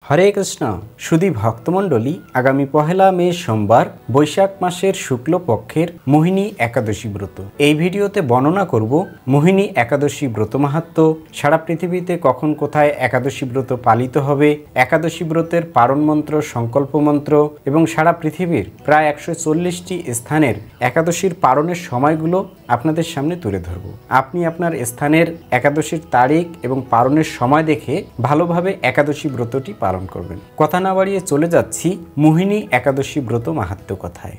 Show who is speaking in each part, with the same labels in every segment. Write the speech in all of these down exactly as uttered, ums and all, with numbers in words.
Speaker 1: হরে কৃষ্ণ সুধী ভক্তমণ্ডলী, আগামী পহেলা মে সোমবার বৈশাখ মাসের শুক্ল পক্ষের মোহিনী একাদশী ব্রত। এই ভিডিওতে বর্ণনা করব মোহিনী একাদশী ব্রত মাহাত্ম্য, সারা পৃথিবীতে কখন কোথায় একাদশী ব্রত পালিত হবে, একাদশী ব্রতের পারণ মন্ত্র, সংকল্প মন্ত্র এবং সারা পৃথিবীর প্রায় একশো চল্লিশটি স্থানের একাদশীর পারণের সময়গুলো আপনাদের সামনে তুলে ধরব। আপনি আপনার স্থানের একাদশীর তারিখ এবং পারণের সময় দেখে ভালোভাবে একাদশী ব্রতটি পালন করবেন। কথা না বাড়িয়ে চলে যাচ্ছি মোহিনী একাদশী ব্রত মাহাত্ম্য কথায়।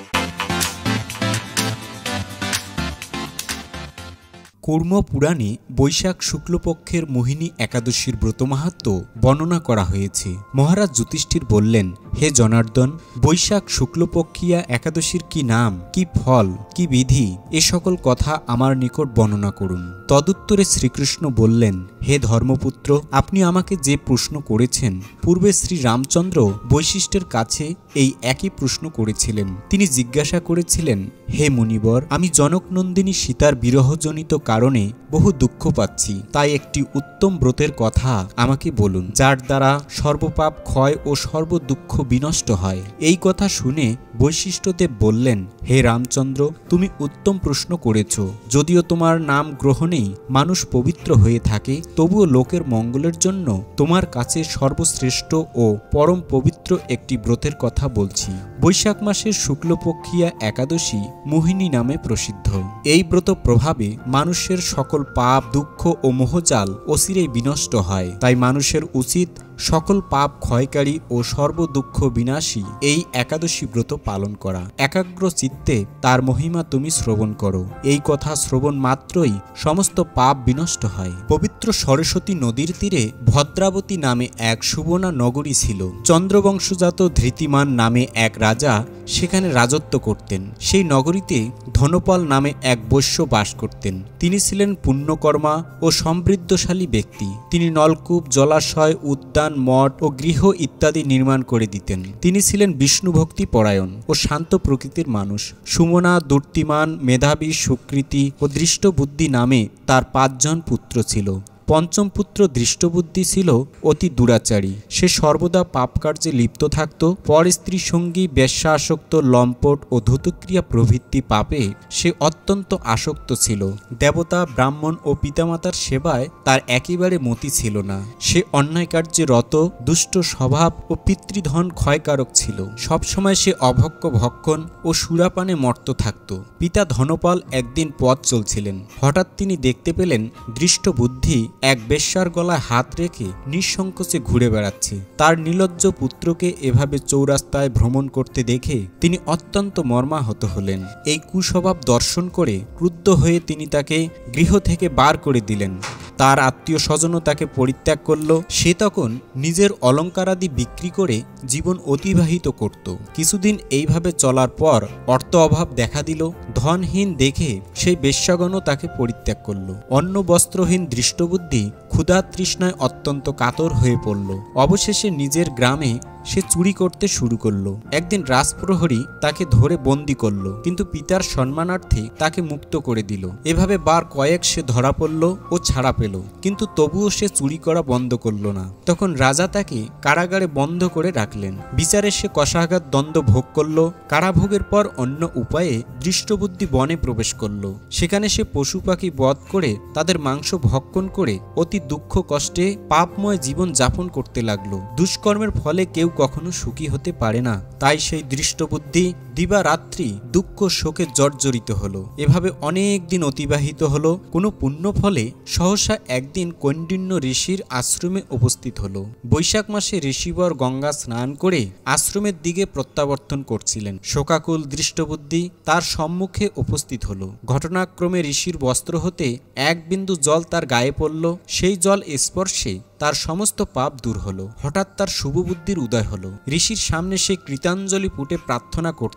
Speaker 2: কূর্ম পুরাণে বৈশাখ শুক্লপক্ষের মোহিনী একাদশীর ব্রত মাহাত্ম্য বর্ণনা করা হয়েছে। মহারাজ যুধিষ্ঠির বললেন, হে জনার্দন, বৈশাখ শুক্লপক্ষিয়া একাদশীর কি নাম, কি ফল, কি বিধি, এ সকল কথা আমার নিকট বর্ণনা করুন। তদুত্তরে শ্রীকৃষ্ণ বললেন, হে ধর্মপুত্র, আপনি আমাকে যে প্রশ্ন করেছেন, পূর্বে শ্রী রামচন্দ্র বৈশিষ্ট্যের কাছে এই একই প্রশ্ন করেছিলেন। তিনি জিজ্ঞাসা করেছিলেন, হে মুনিবর, আমি জনকনন্দিনী সীতার বিরহজনিত কারণে বহু দুঃখ পাচ্ছি, তাই একটি উত্তম ব্রতের কথা আমাকে বলুন, যার দ্বারা সর্বপাপ ক্ষয় ও সর্বদুঃখ বিনষ্ট হয়। এই কথা শুনে বৈশিষ্ট্যদেব বললেন, হে রামচন্দ্র, তুমি উত্তম প্রশ্ন করেছ। যদিও তোমার নাম গ্রহণেই মানুষ পবিত্র হয়ে থাকে, তবুও লোকের মঙ্গলের জন্য তোমার কাছে সর্বশ্রেষ্ঠ ও পরম পবিত্র একটি ব্রতের কথা বলছি। বৈশাখ মাসের শুক্লপক্ষিয়া একাদশী মোহিনী নামে প্রসিদ্ধ। এই ব্রত প্রভাবে মানুষের সকল পাপ, দুঃখ ও মোহজাল অচিরেই বিনষ্ট হয়। তাই মানুষের উচিত সকল পাপ ক্ষয়কারী ও সর্বদুঃখ বিনাশী এই একাদশী ব্রত পালন করা। একাগ্র চিত্তে তার মহিমা তুমি শ্রবণ করো। এই কথা শ্রবণ মাত্রই সমস্ত পাপ বিনষ্ট হয়। পবিত্র সরস্বতী নদীর তীরে ভদ্রাবতী নামে এক সুবর্ণা নগরী ছিল। চন্দ্রবংশজাত ধৃতিমান নামে এক রাজা সেখানে রাজত্ব করতেন। সেই নগরীতে ধনপাল নামে এক বৈশ্য বাস করতেন। তিনি ছিলেন পুণ্যকর্মা ও সমৃদ্ধশালী ব্যক্তি। তিনি নলকূপ, জলাশয়, উদ্যান, মঠ ও গৃহ ইত্যাদি নির্মাণ করে দিতেন। তিনি ছিলেন বিষ্ণুভক্তি পরায়ণ ও শান্ত প্রকৃতির মানুষ। সুমনা, দুর্তিমান, মেধাবী, সুকৃতি ও দৃষ্টবুদ্ধি নামে তার পাঁচজন পুত্র ছিল। পঞ্চম পুত্র দৃষ্টবুদ্ধি ছিল অতি দুরাচারী। সে সর্বদা পাপ কার্যে লিপ্ত থাকত। পর স্ত্রী সঙ্গী, বেশ্যা আসক্ত, লম্পট ও ধূতক্রিয়া প্রভৃতি পাপে সে অত্যন্ত আসক্ত ছিল। দেবতা, ব্রাহ্মণ ও পিতামাতার সেবায় তার একেবারে মতি ছিল না। সে অন্যায় কার্যে রত, দুষ্ট স্বভাব ও পিতৃধন ক্ষয়কারক ছিল। সবসময় সে অভক্ষ ভক্ষণ ও সুরাপানে মত্ত থাকত। পিতা ধনপাল একদিন পথ চলছিলেন। হঠাৎ তিনি দেখতে পেলেন দৃষ্টবুদ্ধি এক বেশ্যার গলায় হাত রেখে নিঃসংকোচে ঘুরে বেড়াচ্ছে। তার নির্লজ্জ পুত্রকে এভাবে চৌরাস্তায় ভ্রমণ করতে দেখে তিনি অত্যন্ত মর্মাহত হলেন। এই কুস্বভাব দর্শন করে ক্রুদ্ধ হয়ে তিনি তাকে গৃহ থেকে বার করে দিলেন। তার আত্মীয় স্বজনও তাকে পরিত্যাগ করল। সে তখন নিজের অলঙ্কারাদি বিক্রি করে জীবন অতিবাহিত করত। কিছুদিন এইভাবে চলার পর অর্থ অভাব দেখা দিল। ধনহীন দেখে সেই বেশ্যাগণও তাকে পরিত্যাগ করল। অন্ন বস্ত্রহীন দৃষ্টবুদ্ধি ক্ষুধা তৃষ্ণায় অত্যন্ত কাতর হয়ে পড়ল। অবশেষে নিজের গ্রামে সে চুরি করতে শুরু করলো। একদিন রাজপ্রহরী তাকে ধরে বন্দি করলো, কিন্তু পিতার সম্মানার্থে তাকে মুক্ত করে দিল। এভাবে বার কয়েক সে ধরা পড়ল ও ছাড়া পেল, কিন্তু তবুও সে চুরি করা বন্ধ করল না। তখন রাজা তাকে কারাগারে বন্ধ করে রাখলেন। বিচারে সে কষাঘাত দ্বন্দ্ব ভোগ করল। কারাভোগের পর অন্য উপায়ে দৃষ্টবুদ্ধি বনে প্রবেশ করল। সেখানে সে পশু পাখি বধ করে তাদের মাংস ভক্ষণ করে অতি দুঃখ কষ্টে পাপময় জীবন যাপন করতে লাগলো। দুষ্কর্মের ফলে কেউ কখনো সুখী হতে পারে না। তাই সেই দৃষ্টবুদ্ধি দিবারাত্রি দুঃখ শোকে জর্জরিত হলো। এভাবে অনেক দিন অতিবাহিত হলো। কোনো পুণ্য ফলে সহসা একদিন কৌণ্ডিন্য ঋষির আশ্রমে উপস্থিত হলো। বৈশাখ মাসে ঋষিবর গঙ্গা স্নান করে আশ্রমের দিকে প্রত্যাবর্তন করছিলেন। শোকাকুল দৃষ্টবুদ্ধি তার সম্মুখে উপস্থিত হলো। ঘটনাক্রমে ঋষির বস্ত্র হতে এক বিন্দু জল তার গায়ে পড়ল। সেই জল স্পর্শে তার সমস্ত পাপ দূর হলো। হঠাৎ তার শুভবুদ্ধির উদয় হলো। ঋষির সামনে সে কৃতাঞ্জলি পুটে প্রার্থনা করতে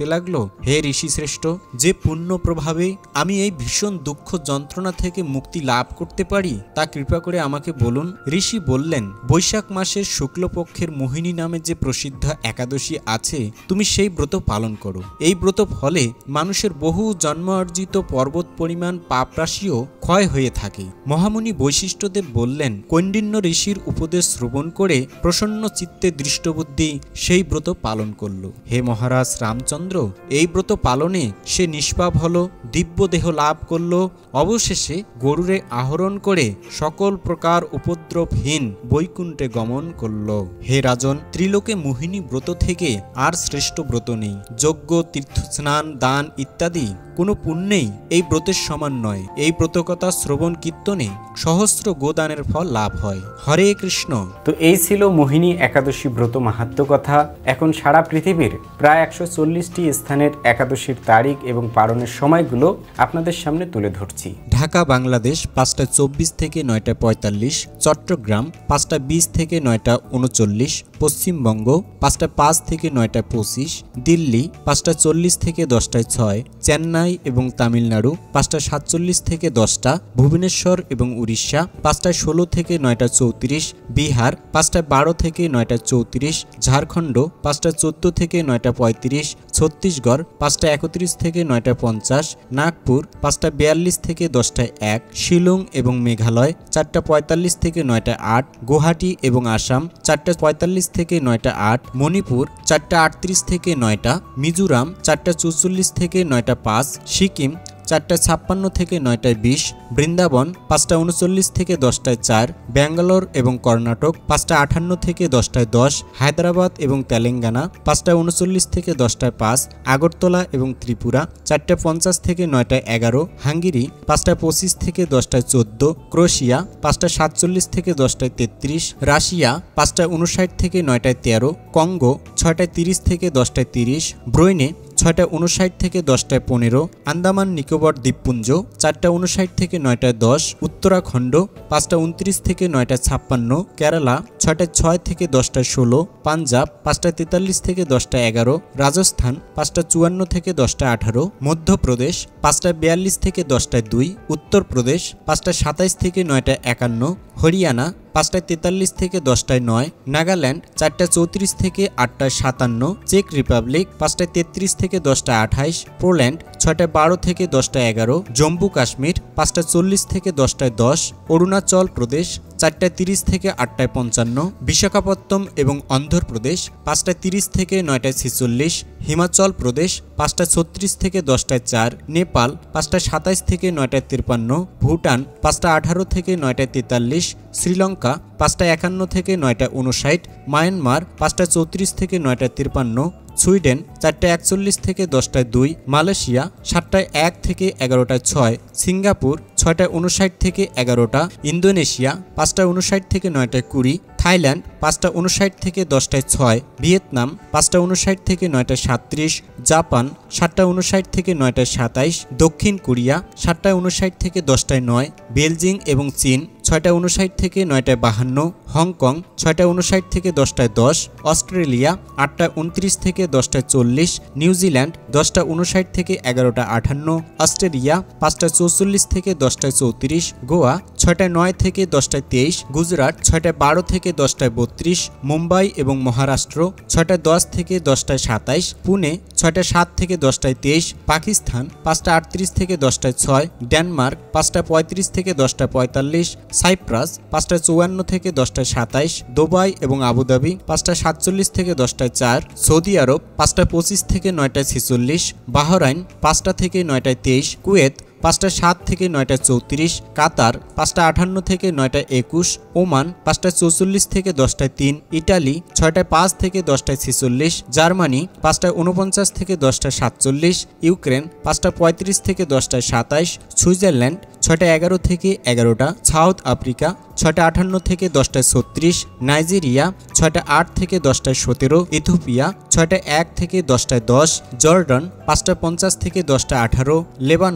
Speaker 2: করতে লাগলো, হে ঋষি শ্রেষ্ঠ, যে পুণ্য প্রভাবে আমি এই ভীষণ দুঃখ যন্ত্রণা থেকে মুক্তি লাভ করতে পারি তা কৃপা করে আমাকে বলুন। ঋষি বললেন, বৈশাখ মাসের শুক্লপক্ষের মোহিনী নামে যে প্রসিদ্ধ একাদশী আছে তুমি সেই ব্রত পালন করো। এই ব্রত ফলে মানুষের বহু জন্ম অর্জিত পর্বত পরিমাণ পাপরাশিও ক্ষয় হয়ে থাকে। মহামুনি বৈশিষ্ট্যদেব বললেন, কৌণ্ডিন্য ঋষির উপদেশ শ্রবণ করে প্রসন্ন চিত্তে দৃষ্টবুদ্ধি সেই ব্রত পালন করল। হে মহারাজ রামচন্দ্র, এই ব্রত পালনে সে নিষ্পাপ হল, দিব্য দেহ লাভ করল, অবশেষে গরুরে আহরণ করে সকল প্রকার উপদ্রবহীন বৈকুণ্ঠে গমন করল। হে রাজন, ত্রিলোকে মোহিনী ব্রত থেকে আর শ্রেষ্ঠ ব্রত নেই। যজ্ঞ, তীর্থস্নান, দান ইত্যাদি কোনো পুণ্যেই এই ব্রতের সমান নয়। এই ব্রতকথা শ্রবণ কীর্তনে সহস্র গোদানের ফল লাভ হয়। হরে কৃষ্ণ।
Speaker 1: তো এই ছিল মোহিনী একাদশী ব্রত মাহাত্ম্য কথা। এখন সারা পৃথিবীর প্রায় একশো চল্লিশটি স্থানের একাদশীর তারিখ এবং পালনের সময়গুলো আপনাদের সামনে তুলে ধরছি।
Speaker 2: ঢাকা বাংলাদেশ পাঁচটা চব্বিশ থেকে নয়টা পঁয়তাল্লিশ, চট্টগ্রাম পাঁচটা বিশ থেকে নয়টা উনচল্লিশ, পশ্চিমবঙ্গ পাঁচটা পাঁচ থেকে নয়টা পঁচিশ, দিল্লি পাঁচটা চল্লিশ থেকে দশটায় ছয়, চেন্নাই এবং তামিলনাড়ু পাঁচটা সাতচল্লিশ থেকে দশটা, ভুবনেশ্বর এবং উড়িষ্যা পাঁচটায় ষোলো থেকে নয়টা চৌত্রিশ, বিহার পাঁচটায় বারো থেকে নয়টা চৌত্রিশ, ঝাড়খণ্ড পাঁচটা চোদ্দো থেকে নয়টা পঁয়ত্রিশ, ছত্তিশগড় পাঁচটা একত্রিশ থেকে নয়টা পঞ্চাশ, নাগপুর পাঁচটা বিয়াল্লিশ থেকে দশটায় এক, শিলং এবং মেঘালয় চারটা পঁয়তাল্লিশ থেকে নয়টা আট, গুয়াহাটি এবং আসাম চারটা পঁয়তাল্লিশ থেকে নয়টা আট, মণিপুর চারটা আটত্রিশ থেকে নয়টা, মিজোরাম চারটা চৌচল্লিশ থেকে নয়টা পাঁচ, সিকিম চারটা ছাপ্পান্ন থেকে নয়টায় বিশ, বৃন্দাবন পাঁচটা উনচল্লিশ থেকে দশটায় চার, ব্যাঙ্গালোর এবং কর্ণাটক পাঁচটা আটান্ন থেকে দশটায় দশ, হায়দ্রাবাদ এবং তেলেঙ্গানা পাঁচটা উনচল্লিশ থেকে দশটায় পাঁচ, আগরতলা এবং ত্রিপুরা চারটা পঞ্চাশ থেকে নয়টায় এগারো, হাঙ্গেরি পাঁচটা পঁচিশ থেকে দশটায় চোদ্দ, ক্রোয়েশিয়া পাঁচটা সাতচল্লিশ থেকে দশটায় তেত্রিশ, রাশিয়া পাঁচটা উনষাট থেকে নয়টায় তেরো, কঙ্গো ছয়টায় তিরিশ থেকে দশটায় তিরিশ, ব্রুনেই ছয়টা উনষাট থেকে দশটায় পনেরো, আন্দামান নিকোবর দ্বীপপুঞ্জ চারটা উনষাট থেকে নয়টায় দশ, উত্তরাখণ্ড পাঁচটা উনত্রিশ থেকে নয়টা ছাপ্পান্ন, কেরালা ছয়টায় ছয় থেকে দশটায় ষোলো, পাঞ্জাব পাঁচটা তেতাল্লিশ থেকে দশটায় এগারো, রাজস্থান পাঁচটা চুয়ান্ন থেকে দশটায় আঠারো, মধ্যপ্রদেশ পাঁচটা বিয়াল্লিশ থেকে দশটায় দুই, উত্তরপ্রদেশ পাঁচটা সাতাইশ থেকে নয়টায় একান্ন, হরিয়ানা পাঁচটায় তেতাল্লিশ থেকে দশটায় নয়, নাগাল্যান্ড চারটা চৌত্রিশ থেকে আটটায় সাতান্ন, চেক রিপাবলিক পাঁচটায় তেত্রিশ থেকে দশটায় আঠাইশ, পোল্যান্ড ছয়টায় বারো থেকে দশটায় এগারো, জম্মু কাশ্মীর পাঁচটা চল্লিশ থেকে দশটায় দশ, অরুণাচল প্রদেশ চারটায় তিরিশ থেকে আটটায় পঞ্চান্ন, বিশাখাপত্তনম এবং অন্ধ্রপ্রদেশ পাঁচটায় তিরিশ থেকে নয়টায় ছেচল্লিশ, হিমাচল প্রদেশ পাঁচটা ছত্রিশ থেকে দশটায় চার, নেপাল পাঁচটা সাতাইশ থেকে নয়টায় তিপ্পান্ন, ভুটান পাঁচটা আঠারো থেকে নয়টায় তেতাল্লিশ, শ্রীলঙ্কা পাঁচটা একান্ন থেকে নয়টায় উনষাট, মায়ানমার পাঁচটা চৌত্রিশ থেকে নয়টায় তিপ্পান্ন, সুইডেন চারটা একচল্লিশ থেকে দশটায় দুই, মালয়েশিয়া সাতটায় এক থেকে এগারোটায় ছয়, সিঙ্গাপুর ছয়টায় উনষাট থেকে এগারোটা, ইন্দোনেশিয়া পাঁচটা উনষাট থেকে নয়টায় কুড়ি, থাইল্যান্ড পাঁচটা উনষাট থেকে দশটায় ছয়, ভিয়েতনাম পাঁচটা উনষাট থেকে নয়টায় সাতত্রিশ, জাপান সাতটা উনষাট থেকে নয়টায় সাতাইশ, দক্ষিণ কোরিয়া সাতটায় উনষাট থেকে দশটায় নয়, বেলজিং এবং চীন ছয়টা উনষাট থেকে নয়টায় বাহান্ন, হংকং ছয়টা উনষাট থেকে দশটায় দশ, অস্ট্রেলিয়া আটটা উনত্রিশ থেকে দশটায় চল্লিশ, নিউজিল্যান্ড দশটা উনষাট থেকে এগারোটা আটান্ন, অস্ট্রেলিয়া পাঁচটা চৌচল্লিশ থেকে দশটায় চৌত্রিশ, গোয়া ছয়টায় নয় থেকে দশটায় তেইশ, গুজরাট ছয়টায় বারো থেকে দশটায় বত্রিশ, মুম্বাই এবং মহারাষ্ট্র ছয়টায় দশ থেকে দশটায় সাতাইশ, পুনে ছয়টা সাত থেকে দশটায় তেইশ, পাকিস্তান পাঁচটা আটত্রিশ থেকে দশটায় ছয়, ডেনমার্ক পাঁচটা পঁয়ত্রিশ থেকে দশটায় পঁয়তাল্লিশ, সাইপ্রাস পাঁচটা চুয়ান্ন থেকে দশটায় সাতাইশ, দুবাই এবং আবুধাবি পাঁচটা সাতচল্লিশ থেকে দশটায় চার, সৌদি আরব পাঁচটা পঁচিশ থেকে নয়টায় ছেচল্লিশ, বাহরাইন পাঁচটা থেকে নয়টায় তেইশ, কুয়েত পাঁচটা সাত থেকে নয়টায় চৌত্রিশ, কাতার পাঁচটা আটান্ন থেকে নয়টায় একুশ, ওমান পাঁচটা চৌচল্লিশ থেকে দশটায় তিন, ইটালি ছয়টায় পাঁচ থেকে দশটায় ছেচল্লিশ, জার্মানি পাঁচটায় উনপঞ্চাশ থেকে দশটায় সাতচল্লিশ, ইউক্রেন পাঁচটা পঁয়ত্রিশ থেকে দশটায় সাতাইশ, সুইজারল্যান্ড ছয়টা এগারো থেকে এগারোটা, সাউথ আফ্রিকা ছয়টা আটান্ন থেকে দশটায় ছত্রিশ, নাইজেরিয়া ছয়টা আট থেকে দশটায় সতেরো, ইথিওপিয়া ছয়টা এক থেকে দশটায় দশ, জর্ডান পাঁচটা পঞ্চাশ থেকে দশটায় আঠারো, লেবানন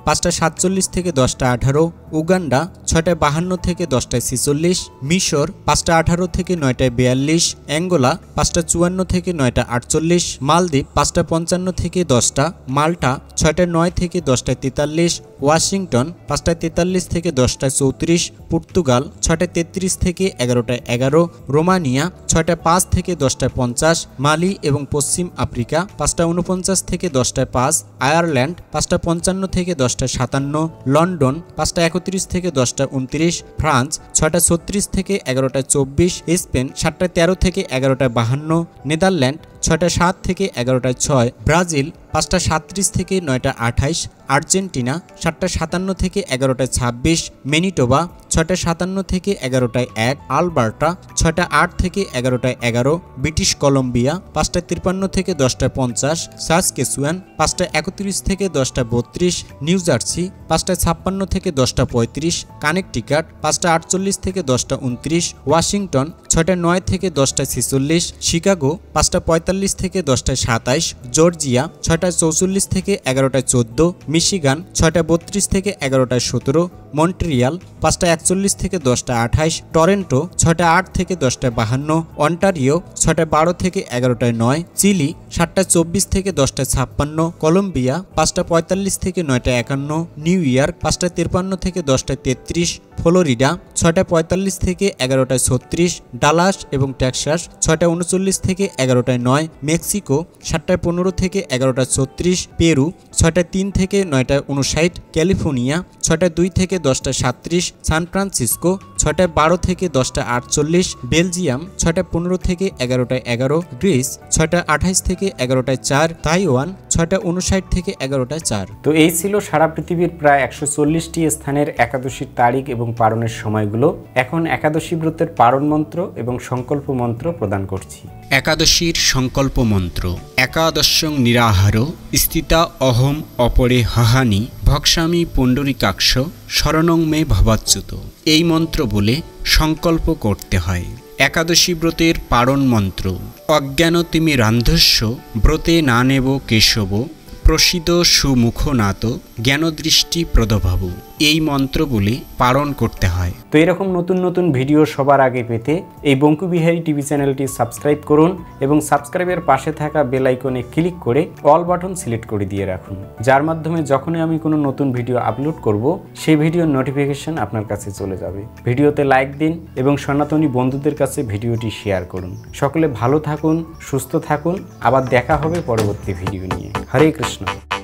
Speaker 2: পাঁচটা সাতচল্লিশ থেকে দশটা আঠারো, উগান্ডা ছয়টায় বাহান্ন থেকে দশটায় ছেচল্লিশ, মিশর পাঁচটা আঠারো থেকে নয়টায় বিয়াল্লিশ, অ্যাঙ্গোলা পাঁচটা চুয়ান্ন থেকে নয়টা আটচল্লিশ, মালদ্বীপ পাঁচটা পঞ্চান্ন থেকে দশটা, মাল্টা ছয়টায় নয় থেকে দশটায় তেতাল্লিশ, ওয়াশিংটন পাঁচটায় তেতাল্লিশ থেকে দশটায় চৌত্রিশ, পর্তুগাল ছয়টায় তেত্রিশ থেকে এগারোটায় এগারো, রোমানিয়া ছয়টায় পাঁচ থেকে দশটায় পঞ্চাশ, মালি এবং পশ্চিম আফ্রিকা পাঁচটা উনপঞ্চাশ থেকে দশটায় পাঁচ, আয়ারল্যান্ড পাঁচটা পঞ্চান্ন থেকে দশটায় সাতান্ন, লন্ডন পাঁচটা একত্রিশ থেকে দশটায় উনত্রিশ, ফ্রান্স ছয়টা ছত্রিশ থেকে এগারোটায় চব্বিশ, স্পেন সাতটায় তেরো থেকে এগারোটায় বাহান্ন, নেদারল্যান্ড ছয়টা সাত থেকে এগারোটায় ছয়, ব্রাজিল পাঁচটা সাতত্রিশ থেকে নয়টা আঠাইশ, আর্জেন্টিনা সাতটা সাতান্ন থেকে এগারোটায় ছাব্বিশ, ম্যানিটোবা ছয়টা সাতান্ন থেকে এগারোটায় এক, আলবার্টা ছয়টা আট থেকে এগারোটায় এগারো, ব্রিটিশ কলম্বিয়া পাঁচটা তিপ্পান্ন থেকে দশটায় পঞ্চাশ, সাসকেচুয়ান পাঁচটা একত্রিশ থেকে দশটা বত্রিশ, নিউ জার্সি পাঁচটা ছাপ্পান্ন থেকে দশটা পঁয়ত্রিশ, কানেকটিকাট পাঁচটা আটচল্লিশ থেকে দশটা উনত্রিশ, ওয়াশিংটন ছয়টা নয় থেকে দশটায় ছেচল্লিশ, শিকাগো পাঁচটা পঁয়তাল্লিশ থেকে দশটায় সাতাইশ, জর্জিয়া ছয়টা চৌচল্লিশ থেকে এগারোটায় চোদ্দ, মিশিগান ছয়টা বত্রিশ থেকে এগারোটায় সতেরো, মন্ট্রিয়াল পাঁচটা একচল্লিশ থেকে দশটা আঠাইশ, টরেন্টো ছয়টা আট থেকে দশটায় বাহান্ন, অন্টারিও ছয়টা বারো থেকে এগারোটায় নয়, চিলি সাতটা চব্বিশ থেকে দশটায় ছাপ্পান্ন, কলম্বিয়া পাঁচটা পঁয়তাল্লিশ থেকে নয়টা একান্ন, নিউ ইয়র্ক পাঁচটা তিপ্পান্ন থেকে দশটায় তেত্রিশ, ফ্লোরিডা ছয়টা পঁয়তাল্লিশ থেকে এগারোটায় ছত্রিশ, ডালাস এবং টেক্সাস ছয়টা উনচল্লিশ থেকে এগারোটায় নয়, মেক্সিকো সাতটায় পনেরো থেকে এগারোটায় ছত্রিশ, পেরু ছয়টায় তিন থেকে নয়টায় উনষাট, ক্যালিফোর্নিয়া ছয়টায় দুই থেকে দশটায় সাতত্রিশ, সান ফ্রান্সিসকো ছয়টায় বারো থেকে দশটা আটচল্লিশ, বেলজিয়াম ছয়টা পনেরো থেকে এগারোটায় এগারো, গ্রিস ছয়টা আঠাইশ থেকে এগারোটায় চার, তাইওয়ান ছয়টা উনষাট থেকে এগারোটায় চার।
Speaker 1: তো এই ছিল সারা পৃথিবীর প্রায় একশো চল্লিশটি স্থানের একাদশীর তারিখ এবং পারণের সময়গুলো। এখন একাদশী ব্রতের পারণ মন্ত্র এবং সংকল্প মন্ত্র প্রদান করছি।
Speaker 2: একাদশীর সংকল্প মন্ত্র। একাদশং নিরাহার স্থিতা অহম অপরে হহানি ভক্সামি পুণ্ডরিকাক্ষ শরণং মে ভবাচ্যুত। এই মন্ত্র বলে সংকল্প করতে হয়। একাদশী ব্রতের পারণ মন্ত্র। অজ্ঞানতিমি রান্ধস্য ব্রতে না নেব কেশব প্রসিদ সুমুখনাত জ্ঞানদৃষ্টি প্রদভাব। এই মন্ত্র বলে পালন করতে হয়।
Speaker 1: তো এরকম নতুন নতুন ভিডিও সবার আগে পেতে এই বঙ্কুবিহারী টিভি চ্যানেলটি সাবস্ক্রাইব করুন এবং সাবস্ক্রাইবের পাশে থাকা বেল আইকনে ক্লিক করে অল বাটন সিলেক্ট করে দিয়ে রাখুন, যার মাধ্যমে যখনই আমি কোনো নতুন ভিডিও আপলোড করব সেই ভিডিওর নোটিফিকেশন আপনার কাছে চলে যাবে। ভিডিওতে লাইক দিন এবং সনাতনী বন্ধুদের কাছে ভিডিওটি শেয়ার করুন। সকলে ভালো থাকুন, সুস্থ থাকুন। আবার দেখা হবে পরবর্তী ভিডিও নিয়ে। হরে কৃষ্ণ।